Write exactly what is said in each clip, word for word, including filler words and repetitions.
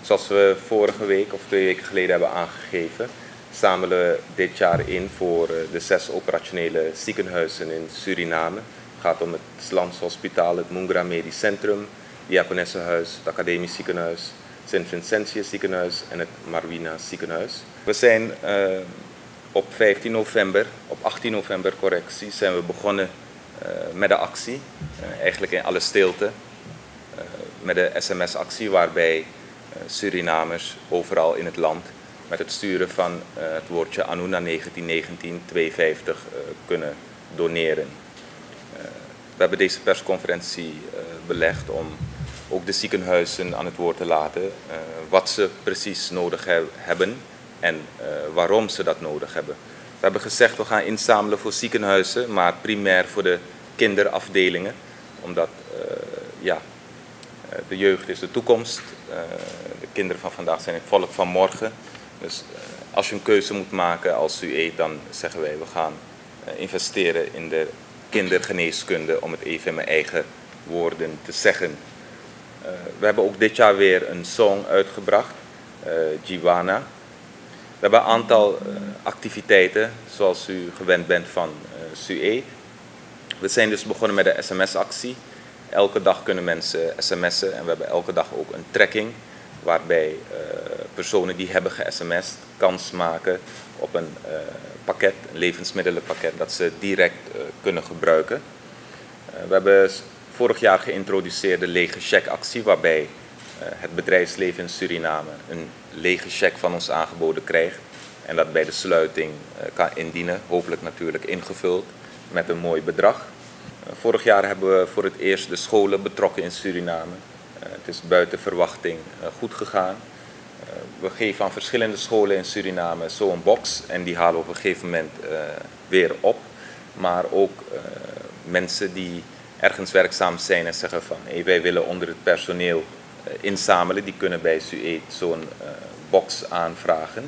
Zoals we vorige week of twee weken geleden hebben aangegeven, zamelen we dit jaar in voor de zes operationele ziekenhuizen in Suriname. Het gaat om het Slans Hospitaal, het Mungra Medisch Centrum, Diakonessenhuis, het Academisch Ziekenhuis, Sint Vincentius Ziekenhuis en het Marwina Ziekenhuis. We zijn uh, op vijftien november, op achttien november correctie, zijn we begonnen uh, met de actie. Uh, eigenlijk in alle stilte. Uh, met de S M S-actie waarbij uh, Surinamers overal in het land met het sturen van uh, het woordje Anuna negentien negentien tweehonderdvijftig uh, kunnen doneren. Uh, we hebben deze persconferentie uh, belegd om ook de ziekenhuizen aan het woord te laten uh, wat ze precies nodig he hebben en uh, waarom ze dat nodig hebben. We hebben gezegd we gaan inzamelen voor ziekenhuizen, maar primair voor de kinderafdelingen, omdat uh, ja, uh, de jeugd is de toekomst. Uh, de kinderen van vandaag zijn het volk van morgen. Dus uh, als je een keuze moet maken als U E, dan zeggen wij we gaan uh, investeren in de kindergeneeskunde, om het even in mijn eigen woorden te zeggen. Uh, we hebben ook dit jaar weer een song uitgebracht, uh, Jiwana. We hebben een aantal uh, activiteiten zoals u gewend bent van uh, S U E. We zijn dus begonnen met de S M S-actie. Elke dag kunnen mensen sms'en en we hebben elke dag ook een tracking waarbij uh, personen die hebben ge-sms'd kans maken op een uh, pakket, een levensmiddelenpakket dat ze direct uh, kunnen gebruiken. Uh, we hebben vorig jaar geïntroduceerd de lege cheque-actie waarbij uh, het bedrijfsleven in Suriname een lege cheque van ons aangeboden krijgt en dat bij de sluiting uh, kan indienen, hopelijk natuurlijk ingevuld met een mooi bedrag. Uh, vorig jaar hebben we voor het eerst de scholen betrokken in Suriname. Uh, het is buiten verwachting uh, goed gegaan. Uh, we geven aan verschillende scholen in Suriname zo'n box en die halen we op een gegeven moment uh, weer op. Maar ook uh, mensen die ergens werkzaam zijn en zeggen van hey, wij willen onder het personeel uh, inzamelen, die kunnen bij S U E zo'n uh, box aanvragen.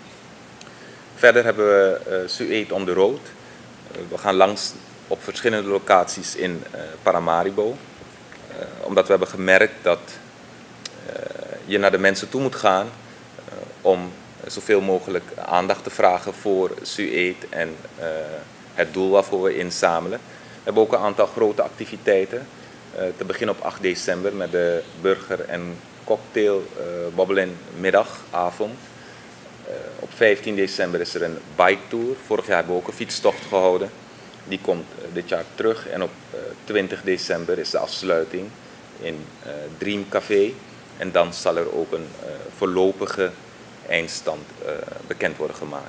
Verder hebben we uh, S U E on the road. Uh, we gaan langs op verschillende locaties in uh, Paramaribo. Uh, omdat we hebben gemerkt dat uh, je naar de mensen toe moet gaan uh, om zoveel mogelijk aandacht te vragen voor S U E en uh, het doel waarvoor we inzamelen. We hebben ook een aantal grote activiteiten. Uh, te beginnen op acht december met de burger- en cocktail uh, babbelen middagavond. Uh, op vijftien december is er een bike tour. Vorig jaar hebben we ook een fietstocht gehouden. Die komt uh, dit jaar terug. En op uh, twintig december is de afsluiting in uh, Dream Café. En dan zal er ook een uh, voorlopige eindstand uh, bekend worden gemaakt.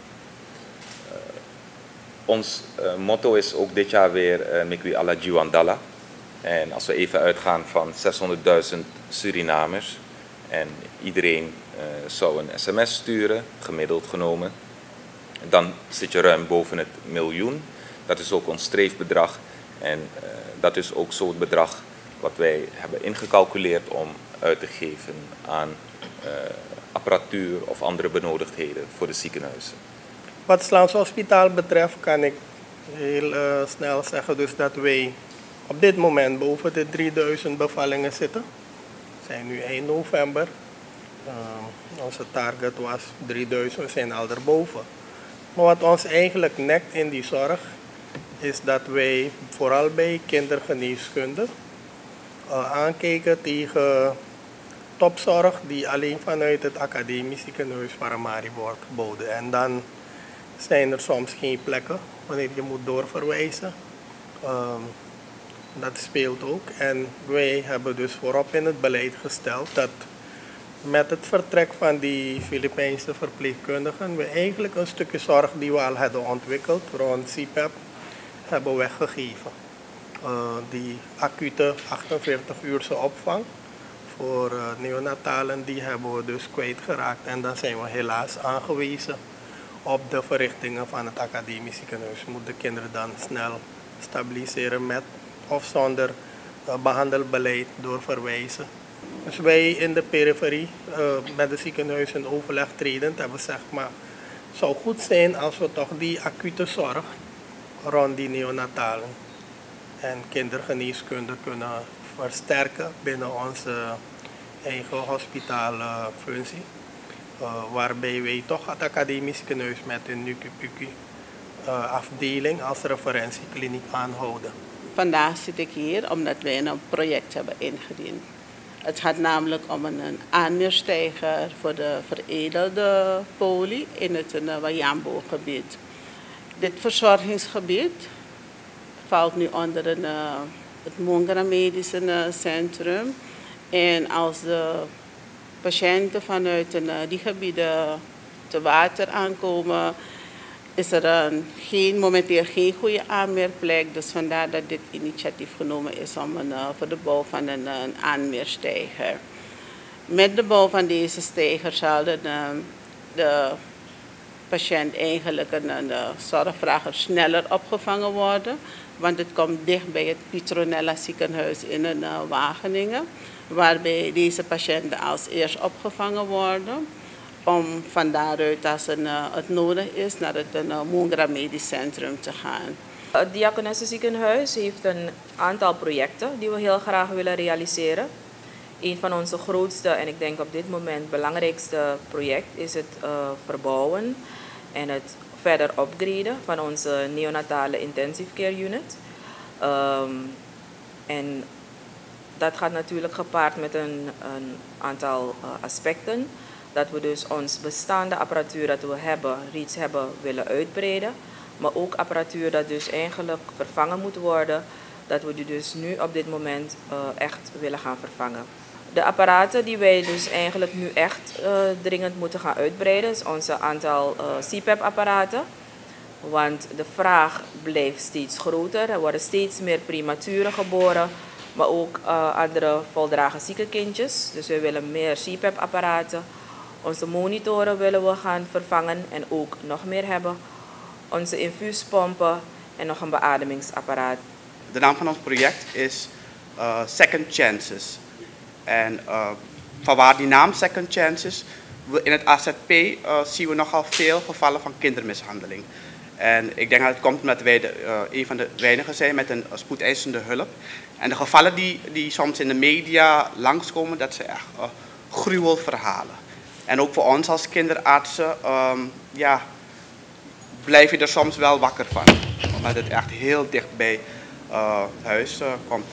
Ons uh, motto is ook dit jaar weer uh, Mikwi ala Jiwandala. En als we even uitgaan van zeshonderdduizend Surinamers en iedereen uh, zou een sms sturen, gemiddeld genomen, dan zit je ruim boven het miljoen. Dat is ook ons streefbedrag en uh, dat is ook zo het bedrag wat wij hebben ingecalculeerd om uit te geven aan uh, apparatuur of andere benodigdheden voor de ziekenhuizen. Wat het Slans Hospitaal betreft kan ik heel uh, snel zeggen dus dat wij op dit moment boven de drieduizend bevallingen zitten. We zijn nu eind november. Uh, onze target was drieduizend, we zijn al erboven. Maar wat ons eigenlijk nekt in die zorg is dat wij vooral bij kindergeneeskunde uh, aankijken tegen topzorg die alleen vanuit het academisch ziekenhuis Paramaribo wordt geboden. En dan zijn er soms geen plekken wanneer je moet doorverwijzen. Um, dat speelt ook. En wij hebben dus voorop in het beleid gesteld dat met het vertrek van die Filipijnse verpleegkundigen we eigenlijk een stukje zorg die we al hadden ontwikkeld rond C P A P hebben weggegeven. Uh, die acute achtenveertig uurse opvang voor uh, neonatalen die hebben we dus kwijtgeraakt en dan zijn we helaas aangewezen op de verrichtingen van het academisch ziekenhuis. Moet de kinderen dan snel stabiliseren met of zonder uh, behandelbeleid doorverwijzen. Dus wij in de periferie uh, met de ziekenhuizen in overleg tredend hebben gezegd, maar het zou goed zijn als we toch die acute zorg rond die neonatalen en kindergeneeskunde kunnen versterken binnen onze eigen hospitaalfunctie. Uh, waarbij wij toch het academisch ziekenhuis met een Nukipuki uh, afdeling als referentiekliniek aanhouden. Vandaag zit ik hier omdat wij een project hebben ingediend. Het gaat namelijk om een aanmeersteiger voor de veredelde poli in het Wayambo-gebied. Dit verzorgingsgebied valt nu onder een, uh, het Mongara Medisch Centrum. En als de patiënten vanuit een, uh, die gebieden te water aankomen, is er een, geen, momenteel geen goede aanmeerplek. Dus vandaar dat dit initiatief genomen is om een, uh, voor de bouw van een, een aanmeersteiger. Met de bouw van deze steiger zal de, de patiënt eigenlijk een, een zorgvrager sneller opgevangen worden. Want het komt dicht bij het Petronella ziekenhuis in een, uh, Wageningen. Waarbij deze patiënten als eerst opgevangen worden. Om van daaruit, als een, uh, het nodig is, naar het uh, Mongara Medisch Centrum te gaan. Het Diakonessenziekenhuis heeft een aantal projecten die we heel graag willen realiseren. Een van onze grootste en ik denk op dit moment belangrijkste project is het uh, verbouwen en het verder upgraden van onze neonatale intensive care unit. Um, en dat gaat natuurlijk gepaard met een, een aantal uh, aspecten. Dat we dus ons bestaande apparatuur dat we hebben, reeds hebben, willen uitbreiden. Maar ook apparatuur dat dus eigenlijk vervangen moet worden. Dat we die dus nu op dit moment uh, echt willen gaan vervangen. De apparaten die wij dus eigenlijk nu echt uh, dringend moeten gaan uitbreiden, is onze aantal uh, C PAP apparaten. Want de vraag blijft steeds groter. Er worden steeds meer prematuren geboren, maar ook uh, andere voldragen zieke kindjes. Dus we willen meer C PAP apparaten. Onze monitoren willen we gaan vervangen en ook nog meer hebben. Onze infuuspompen en nog een beademingsapparaat. De naam van ons project is uh, Second Chances. En uh, vanwaar die naam Second Chances, in het A Z P uh, zien we nogal veel gevallen van kindermishandeling. En ik denk dat het komt omdat wij de, uh, een van de weinigen zijn met een uh, spoedeisende hulp. En de gevallen die, die soms in de media langskomen, dat zijn echt uh, gruwelverhalen. En ook voor ons als kinderartsen, um, ja, blijf je er soms wel wakker van. Omdat het echt heel dicht bij uh, huis uh, komt.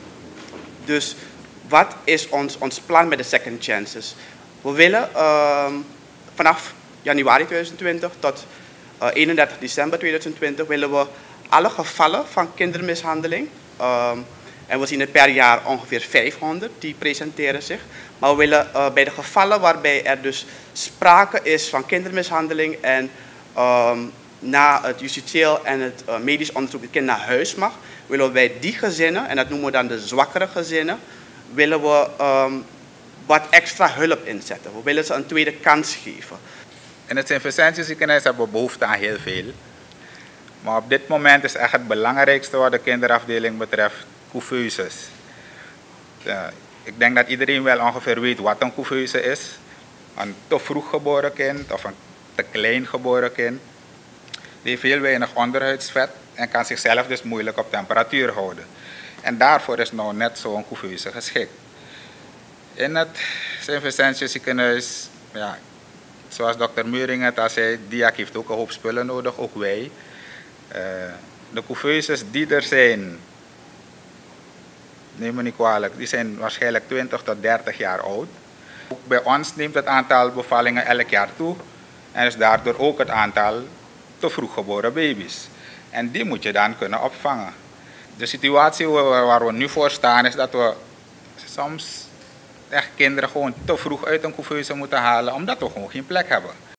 Dus wat is ons, ons plan met de Second Chances? We willen uh, vanaf januari tweeduizend twintig tot uh, eenendertig december tweeduizend twintig willen we alle gevallen van kindermishandeling. Uh, en we zien er per jaar ongeveer vijfhonderd die presenteren zich. Maar we willen uh, bij de gevallen waarbij er dus sprake is van kindermishandeling en um, na het justitieel en het uh, medisch onderzoek het kind naar huis mag, willen we bij die gezinnen, en dat noemen we dan de zwakkere gezinnen, willen we um, wat extra hulp inzetten. We willen ze een tweede kans geven. In het Sint-Vincentius ziekenhuis hebben we behoefte aan heel veel. Maar op dit moment is echt het belangrijkste wat de kinderafdeling betreft couveuses. Uh, ik denk dat iedereen wel ongeveer weet wat een couveuse is. Een te vroeg geboren kind of een te klein geboren kind. Die heeft heel weinig onderhuidsvet en kan zichzelf dus moeilijk op temperatuur houden. En daarvoor is nou net zo'n couveuse geschikt. In het Sint-Vincentius ziekenhuis, ja, zoals dokter Meuring het al zei, Diak heeft ook een hoop spullen nodig, ook wij. Uh, de couveuses die er zijn, neem me niet kwalijk, die zijn waarschijnlijk twintig tot dertig jaar oud. Ook bij ons neemt het aantal bevallingen elk jaar toe en is daardoor ook het aantal te vroeg geboren baby's. En die moet je dan kunnen opvangen. De situatie waar we nu voor staan is dat we soms echt kinderen gewoon te vroeg uit een couveuse moeten halen omdat we gewoon geen plek hebben.